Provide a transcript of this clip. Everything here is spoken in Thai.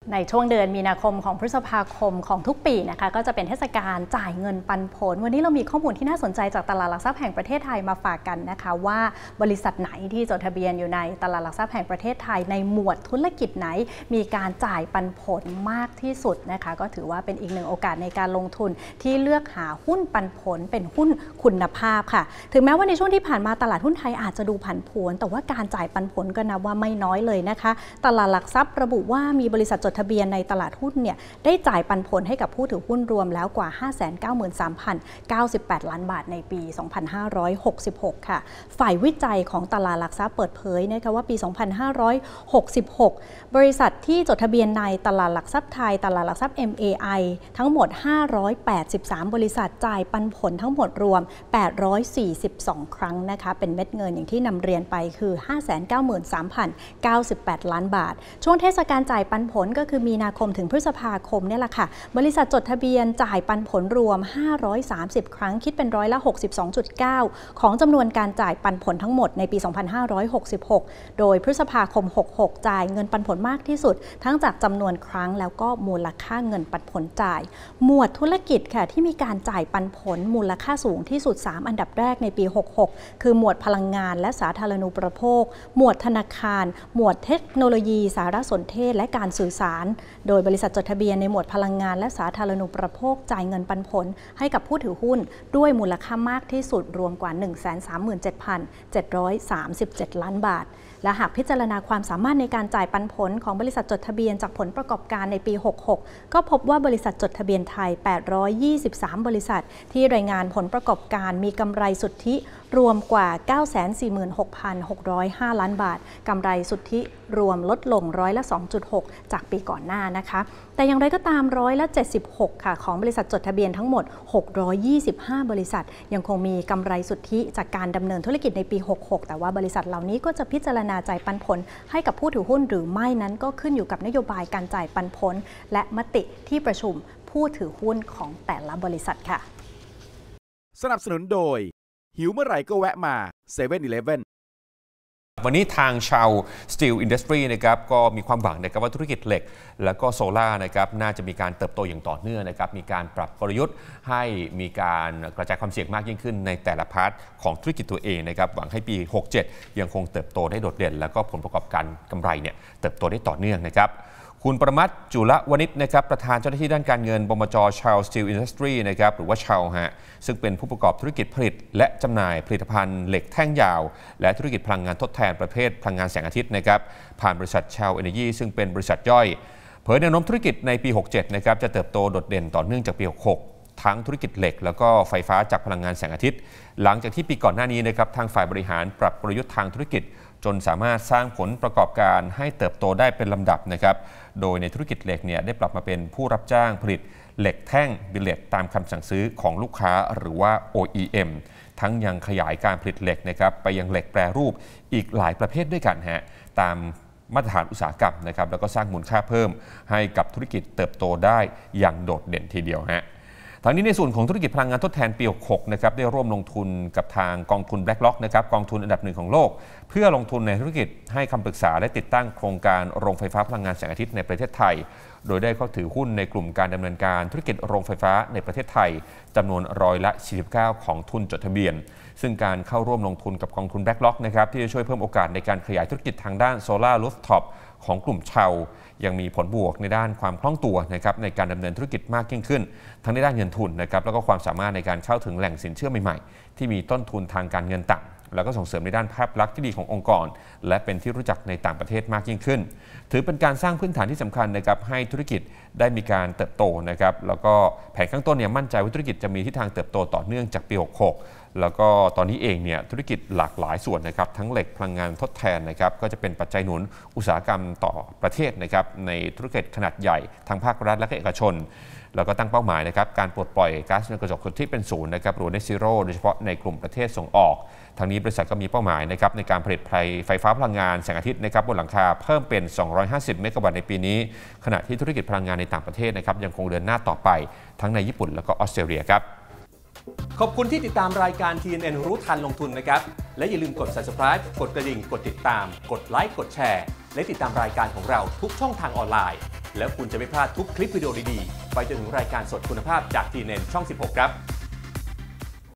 ในช่วงเดือนมีนาคมของพฤษภาคมของทุกปีนะคะก็จะเป็นเทศกาลจ่ายเงินปันผลวันนี้เรามีข้อมูลที่น่าสนใจจากตลาดหลักทรัพย์แห่งประเทศไทยมาฝากกันนะคะว่าบริษัทไหนที่จดทะเบียนอยู่ในตลาดหลักทรัพย์แห่งประเทศไทยในหมวดธุรกิจไหนมีการจ่ายปันผลมากที่สุดนะคะก็ถือว่าเป็นอีกหนึ่งโอกาสในการลงทุนที่เลือกหาหุ้นปันผลเป็นหุ้นคุณภาพค่ะถึงแม้ว่าในช่วงที่ผ่านมาตลาดหุ้นไทยอาจจะดูผันผวนแต่ว่าการจ่ายปันผลก็นับว่าไม่น้อยเลยนะคะตลาดหลักทรัพย์ระบุว่ามีบริษัทจดทะเบียนในตลาดหุ้นเนี่ยได้จ่ายปันผลให้กับผู้ถือหุ้นรวมแล้วกว่า 593,098 ล้านบาทในปี 2566 ค่ะฝ่ายวิจัยของตลาดหลักทรัพย์เปิดเผยนะคะว่าปี 2566 บริษัทที่จดทะเบียนในตลาดหลักทรัพย์ไทยตลาดหลักทรัพย์ MAI ทั้งหมด 583 บริษัทจ่ายปันผลทั้งหมดรวม 842 ครั้งนะคะเป็นเม็ดเงินอย่างที่นำเรียนไปคือ 593,098 ล้านบาทช่วงเทศกาลจ่ายปันผลก็คือมีนาคมถึงพฤษภาคมเนี่ยแหละค่ะบริษัทจดทะเบียนจ่ายปันผลรวม530ครั้งคิดเป็นร้อยละ 62.9 ของจำนวนการจ่ายปันผลทั้งหมดในปี 2566 โดยพฤษภาคม 66 จ่ายเงินปันผลมากที่สุดทั้งจากจำนวนครั้งแล้วก็มูลค่าเงินปันผลจ่ายหมวดธุรกิจค่ะที่มีการจ่ายปันผลมูลค่าสูงที่สุด3อันดับแรกในปี 66 คือหมวดพลังงานและสาธารณูปโภคหมวดธนาคารหมวดเทคโนโลยีสารสนเทศและการสื่อสารโดยบริษัทจดทะเบียนในหมวดพลังงานและสาธารณูปโภคจ่ายเงินปันผลให้กับผู้ถือหุ้นด้วยมูลค่ามากที่สุดรวมกว่า 137,737 ล้านบาทและหากพิจารณาความสามารถในการจ่ายปันผลของบริษัทจดทะเบียนจากผลประกอบการในปี 66 ก็พบว่าบริษัทจดทะเบียนไทย 823 บริษัทที่รายงานผลประกอบการมีกำไรสุทธิรวมกว่า 946,605 ล้านบาทกำไรสุทธิรวมลดลงร้อยละ 2.6 จากปีก่อนหน้านะคะแต่อย่างไรก็ตามร้อยละ 76 ค่ะของบริษัทจดทะเบียนทั้งหมด 625 บริษัทยังคงมีกำไรสุทธิจากการดำเนินธุรกิจในปี 66 แต่ว่าบริษัทเหล่านี้ก็จะพิจารณาจ่ายปันผลให้กับผู้ถือหุ้นหรือไม่นั้นก็ขึ้นอยู่กับนโยบายการจ่ายปันผลและมติที่ประชุมผู้ถือหุ้นของแต่ละบริษัทค่ะสนับสนุนโดยหิวเมื่อไหร่ก็แวะมา 7-Eleven วันนี้ทางชาว Steel Industry นะครับก็มีความหวังนะครับว่าธุรกิจเหล็กแล้วก็โซล่านะครับน่าจะมีการเติบโตอย่างต่อเนื่องนะครับมีการปรับกลยุทธ์ให้มีการกระจายความเสี่ยงมากยิ่งขึ้นในแต่ละพาร์ทของธุรกิจตัวเองนะครับหวังให้ปี 67 ยังคงเติบโตได้โดดเด่นแล้วก็ผลประกอบการกำไรเนี่ยเติบโตได้ต่อเนื่องนะครับคุณประมัตถ์ จุลวณิชนะครับประธานเจ้าหน้าที่ด้านการเงินบมจ. ชาว Steel Industry นะครับหรือว่าชาวฮะซึ่งเป็นผู้ประกอบธุรกิจผลิตและจำหน่ายผลิตภัณฑ์เหล็กแท่งยาวและธุรกิจพลังงานทดแทนประเภทพลังงานแสงอาทิตย์นะครับผ่านบริษัทชาวเอเนจีซึ่งเป็นบริษัทย่อยเผยแนวโน้มธุรกิจในปี 67 นะครับจะเติบโตโดดเด่นต่อเนื่องจากปี 66 ทั้งธุรกิจเหล็กแล้วก็ไฟฟ้าจากพลังงานแสงอาทิตย์หลังจากที่ปีก่อนหน้านี้นะครับทางฝ่ายบริหารปรับกลยุทธ์ทางธุรกิจจนสามารถสร้างผลประกอบการให้เติบโตได้เป็นลำดับนะครับโดยในธุรกิจเหล็กเนี่ยได้ปรับมาเป็นผู้รับจ้างผลิตเหล็กแท่งบิลเลตตามคำสั่งซื้อของลูกค้าหรือว่า OEM ทั้งยังขยายการผลิตเหล็กนะครับไปยังเหล็กแปรรูปอีกหลายประเภทด้วยกันฮะตามมาตรฐานอุตสาหกรรมนะครับแล้วก็สร้างมูลค่าเพิ่มให้กับธุรกิจเติบโตได้อย่างโดดเด่นทีเดียวฮะทั้งนี้ในส่วนของธุรกิจพลังงานทดแทนปี 66 นะครับได้ร่วมลงทุนกับทางกองทุน BlackRock นะครับกองทุนอันดับหนึ่งของโลกเพื่อลงทุนในธุรกิจให้คำปรึกษาและติดตั้งโครงการโรงไฟฟ้าพลังงานแสงอาทิตย์ในประเทศไทยโดยได้เข้าถือหุ้นในกลุ่มการดำเนินการธุรกิจโรงไฟฟ้าในประเทศไทยจำนวนร้อยละ 49 ของทุนจดทะเบียนซึ่งการเข้าร่วมลงทุนกับกองทุน BlackRock นะครับที่จะช่วยเพิ่มโอกาสในการขยายธุรกิจทางด้านโซลาร์รูฟท็อปของกลุ่มชาวยังมีผลบวกในด้านความคล่องตัวนะครับในการดำเนินธุรกิจมากยิ่งขึ้นทั้งในด้านเงินทุนนะครับแล้วก็ความสามารถในการเข้าถึงแหล่งสินเชื่อใหม่ๆที่มีต้นทุนทางการเงินต่ำแล้วก็ส่งเสริมในด้านภาพลักษณ์ที่ดีขององค์กรและเป็นที่รู้จักในต่างประเทศมากยิ่งขึ้นถือเป็นการสร้างพื้นฐานที่สำคัญนะครับให้ธุรกิจได้มีการเติบโตนะครับแล้วก็แผนข้างต้นเนี่ยมั่นใจว่าธุรกิจจะมีทิศทางเติบโตต่อเนื่องจากปี 66 แล้วก็ตอนนี้เองเนี่ยธุรกิจหลากหลายส่วนนะครับทั้งเหล็กพลังงานทดแทนนะครับก็จะเป็นปัจจัยหนุนอุตสาหกรรมต่อประเทศนะครับในธุรกิจขนาดใหญ่ทั้งภาครัฐและก็เอกชนแล้วก็ตั้งเป้าหมายนะครับการปลดปล่อยก๊าซเรือนกระจกที่เป็นศูนย์นะครับหรือ Net Zero โดยเฉพาะในกลุ่มประเทศส่งออกทางนี้บริษัทก็มีเป้าหมายนะครับในการผลิตไฟฟ้าพลังงานแสงอาทิตย์นะครับบนหลังคาเพิ่มเป็น250เมกะวัตต์ในปีนี้ขณะที่ธุรกิจพลังงานในต่างประเทศนะครับยังคงเดินหน้าต่อไปทั้งในญี่ปุ่นแล้วก็ออสเตรเลียครับขอบคุณที่ติดตามรายการ TNN รู้ทันลงทุนนะครับและอย่าลืมกด Subscribe กดกระดิ่งกดติดตามกดไลค์กดแชร์และติดตามรายการของเราทุกช่องทางออนไลน์แล้วคุณจะไม่พลาดทุกคลิปวิดีโอดีๆไปจนถึงรายการสดคุณภาพจาก TNN ช่อง 16 ครับ